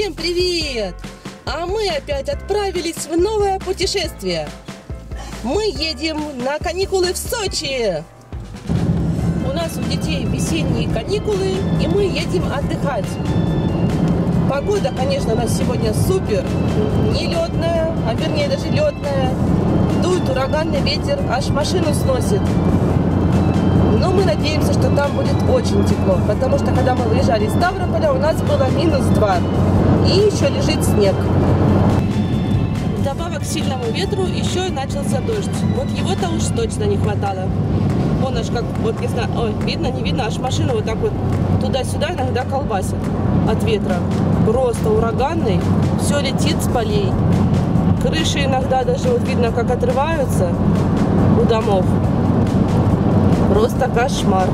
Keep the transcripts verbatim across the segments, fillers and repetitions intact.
Всем привет! А мы опять отправились в новое путешествие. Мы едем на каникулы в Сочи. У нас у детей весенние каникулы, и мы едем отдыхать. Погода, конечно, у нас сегодня супер, не летная, а вернее даже летная. Дует ураганный ветер, аж машину сносит. Но мы надеемся, что там будет очень тепло, потому что когда мы выезжали из Ставрополя, у нас было минус два, и еще лежит снег. Вдобавок к сильному ветру еще и начался дождь. Вот его-то уж точно не хватало. Вон аж как, вот не знаю, ой, видно, не видно, аж машину вот так вот туда-сюда иногда колбасит от ветра. Просто ураганный, все летит с полей. Крыши иногда даже вот видно, как отрываются у домов. Просто кошмар.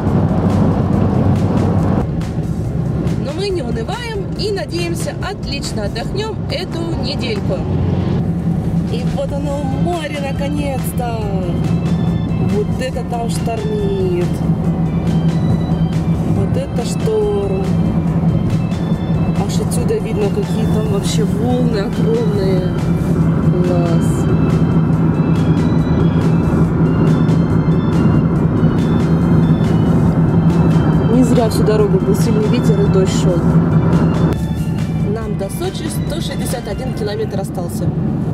Но мы не унываем и надеемся, отлично отдохнем эту недельку. И вот оно, море, наконец-то. Вот это там штормит. Вот это шторм. Аж отсюда видно, какие там вообще волны огромные. Класс. Не зря всю дорогу был сильный ветер и дождь шел. Нам до Сочи сто шестьдесят один километр остался.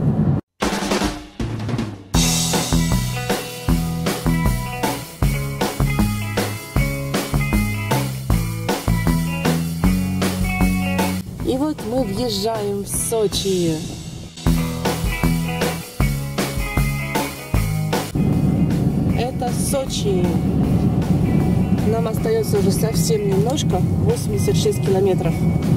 И вот мы въезжаем в Сочи. Это Сочи. Нам остается уже совсем немножко, восемьдесят шесть километров.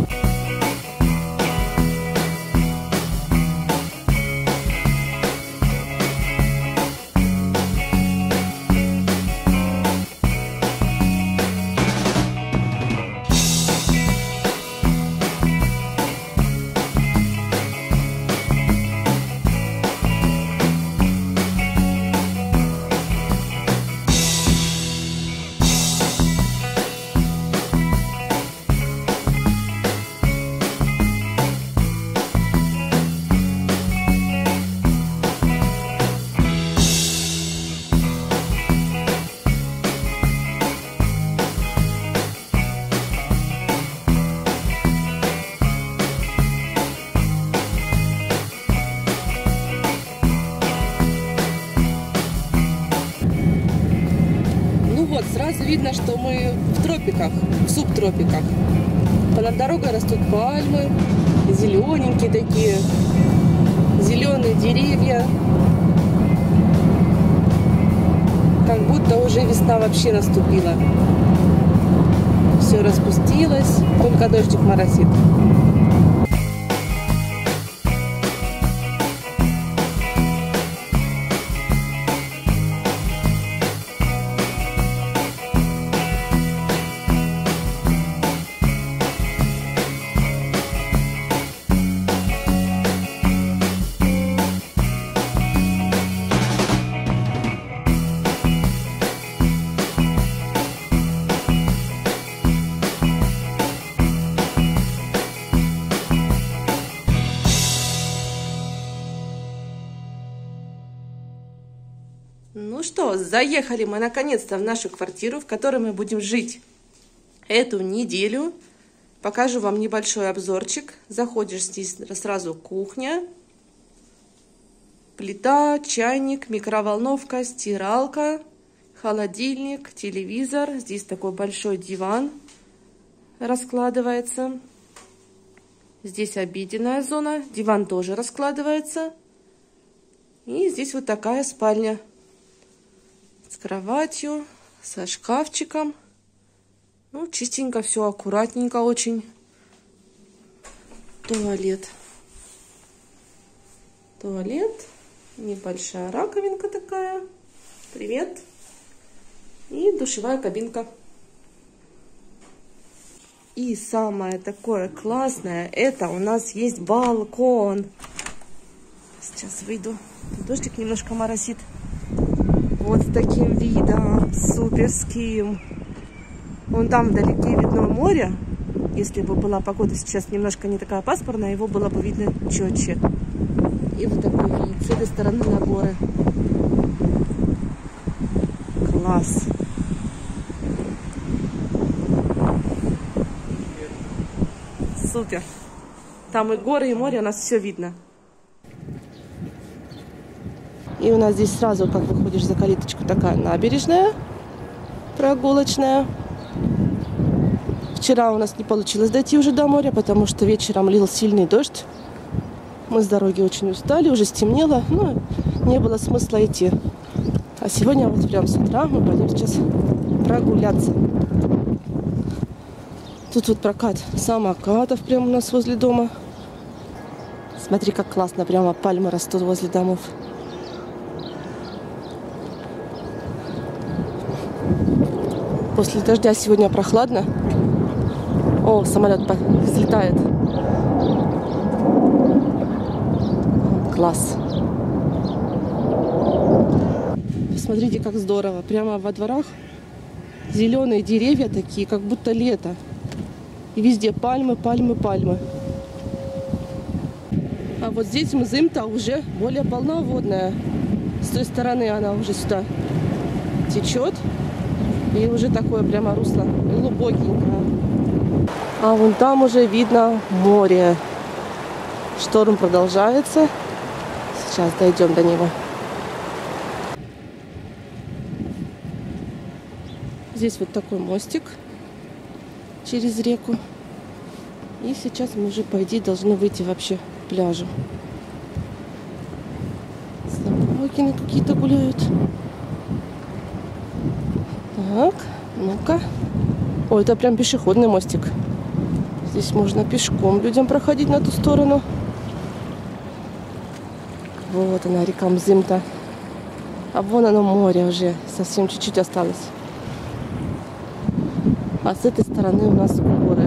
Сразу видно, что мы в тропиках, в субтропиках. Понад дорогой растут пальмы, зелененькие такие, зеленые деревья. Как будто уже весна вообще наступила. Все распустилось, только дождик моросит. Ну что, заехали мы наконец-то в нашу квартиру, в которой мы будем жить эту неделю. Покажу вам небольшой обзорчик. Заходишь, здесь сразу кухня, плита, чайник, микроволновка, стиралка, холодильник, телевизор. Здесь такой большой диван раскладывается. Здесь обеденная зона, диван тоже раскладывается. И здесь вот такая спальня. С кроватью, со шкафчиком. Ну, чистенько, все аккуратненько очень. Туалет. Туалет. Небольшая раковинка такая. Привет. И душевая кабинка. И самое такое классное, это у нас есть балкон. Сейчас выйду. Дождик немножко моросит. Вот с таким видом суперским. Вон там вдалеке видно море. Если бы была погода сейчас немножко не такая пасмурная, его было бы видно четче. И вот такой вид с этой стороны на горы. Класс. Супер. Там и горы, и море, у нас все видно. И у нас здесь сразу, как выходишь за калиточку, такая набережная прогулочная. Вчера у нас не получилось дойти уже до моря, потому что вечером лил сильный дождь. Мы с дороги очень устали, уже стемнело, но не было смысла идти. А сегодня вот прям с утра мы пойдем сейчас прогуляться. Тут вот прокат самокатов прямо у нас возле дома. Смотри, как классно, прямо пальмы растут возле домов. После дождя сегодня прохладно. О, самолет взлетает. Класс. Посмотрите, как здорово. Прямо во дворах зеленые деревья такие, как будто лето. И везде пальмы, пальмы, пальмы. А вот здесь Мзымта уже более полноводная. С той стороны она уже сюда течет. И уже такое прямо русло глубокенькое. А вон там уже видно море. Шторм продолжается. Сейчас дойдем до него. Здесь вот такой мостик через реку. И сейчас мы уже, по идее, должны выйти вообще к пляжу. Собаки какие-то гуляют. Так, ну-ка. О, это прям пешеходный мостик. Здесь можно пешком людям проходить на ту сторону. Вот она, река Мзымта. А вон оно море уже. Совсем чуть-чуть осталось. А с этой стороны у нас горы.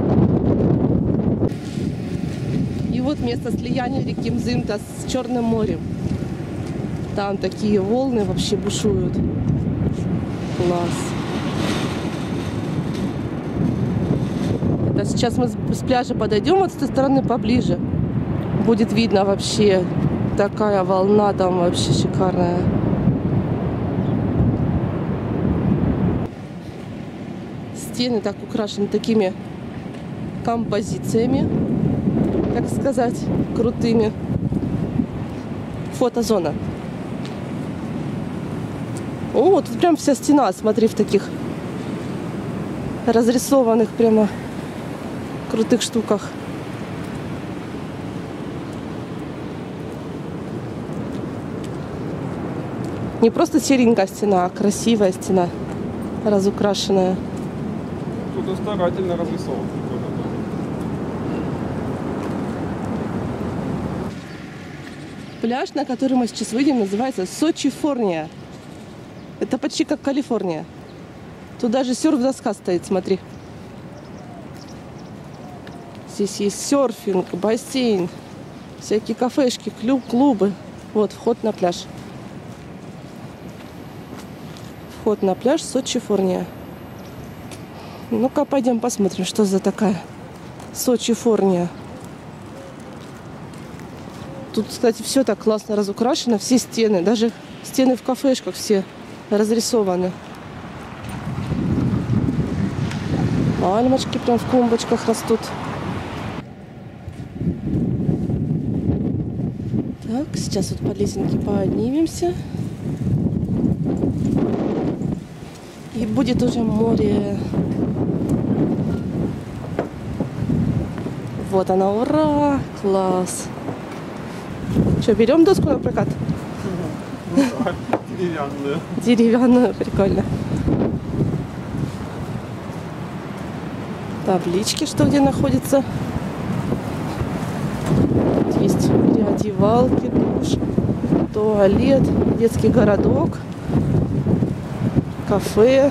И вот место слияния реки Мзымта с Черным морем. Там такие волны вообще бушуют. Класс. Это сейчас мы с пляжа подойдем вот с той стороны поближе. Будет видно вообще такая волна там вообще шикарная. Стены так украшены такими композициями, так сказать, крутыми. Фотозона. О, тут прям вся стена, смотри, в таких разрисованных прямо крутых штуках. Не просто серенькая стена, а красивая стена, разукрашенная. Тут старательно разрисован. Пляж, на который мы сейчас выйдем, называется Сочи-Форния. Это почти как Калифорния. Тут даже серф-доска стоит, смотри. Здесь есть серфинг, бассейн, всякие кафешки, клуб, клубы. Вот, вход на пляж. Вход на пляж Сочи-Форния. Ну-ка, пойдем посмотрим, что за такая Сочи-Форния. Тут, кстати, все так классно разукрашено, все стены, даже стены в кафешках все разрисованы. Пальмочки прям в клумбочках растут. Так, сейчас вот по лесенке поднимемся. И будет уже море. Вот она, ура! Класс! Что, берем доску на прокат? Деревянную. Деревянную, прикольно. Таблички, что где находится. Есть переодевалки, душ, туалет, детский городок, кафе.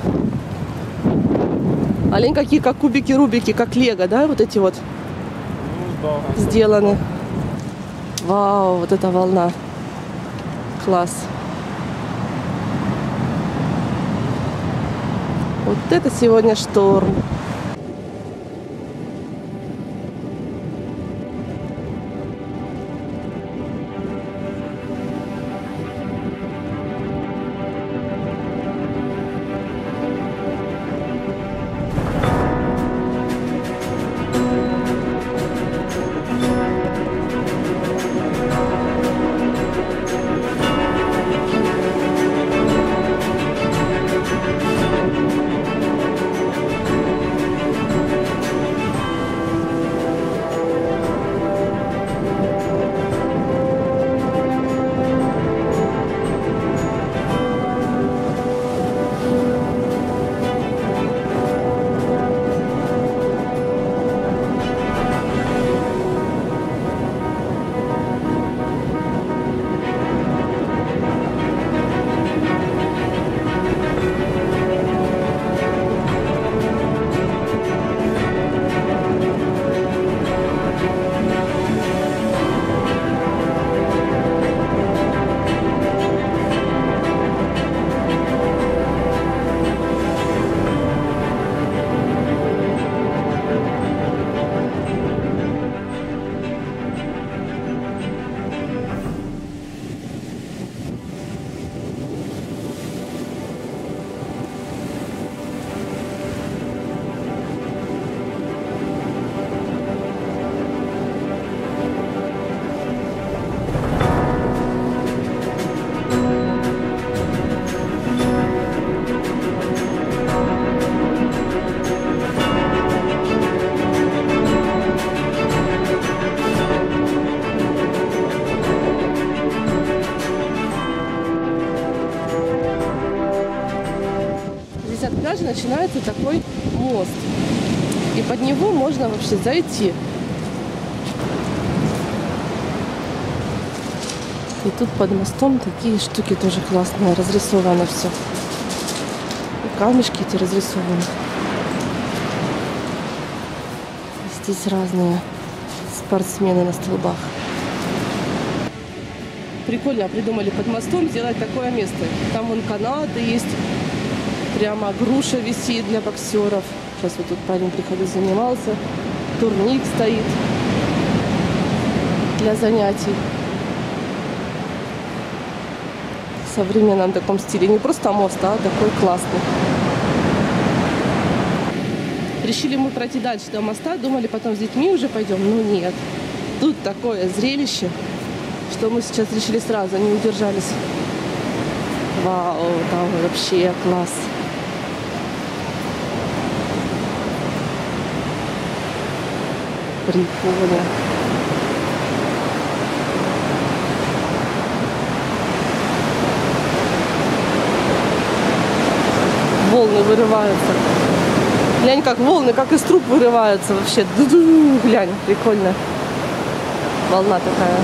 Олень какие, как кубики-рубики, как лего, да, вот эти вот Ну, да. сделаны. Вау, вот эта волна. Класс. Вот это сегодня шторм. месте такой мост. И под него можно вообще зайти. И тут под мостом такие штуки тоже классные. Разрисовано все. И камешки эти разрисованы. Здесь разные спортсмены на столбах. Прикольно придумали под мостом сделать такое место. Там вон канаты есть. Прямо груша висит для боксеров. Сейчас вот тут парень приходил, занимался. Турник стоит для занятий. В современном таком стиле. Не просто мост, а такой классный. Решили мы пройти дальше до моста. Думали, потом с детьми уже пойдем. Но нет. Тут такое зрелище, что мы сейчас решили сразу, не удержались. Вау, там вообще класс. Прикольно. Волны вырываются. Глянь, как волны, как из труб вырываются вообще. Ду-ду, глянь, прикольно. Волна такая.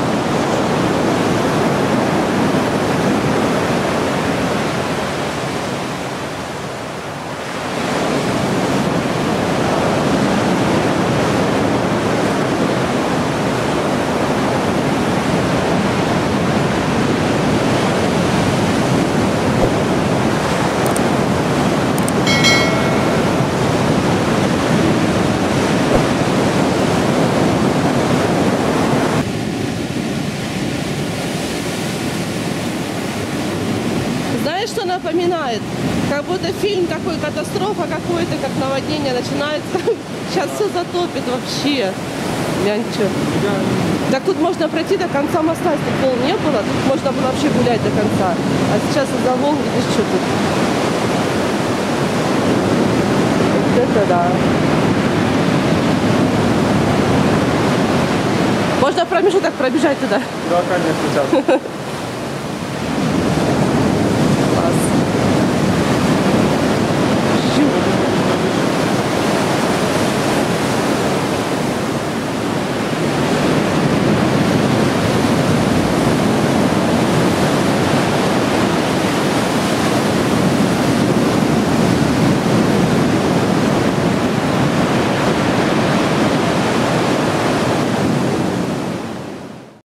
Знаешь, что напоминает? Как будто фильм такой, катастрофа какой-то, как наводнение начинается. Сейчас все затопит вообще. Глянь, что. Так тут можно пройти до конца моста, если пол не было. Тут можно было вообще гулять до конца. А сейчас из-за волн, видишь, что тут. Вот это да. Можно в промежуток пробежать туда. Да, конечно, сейчас.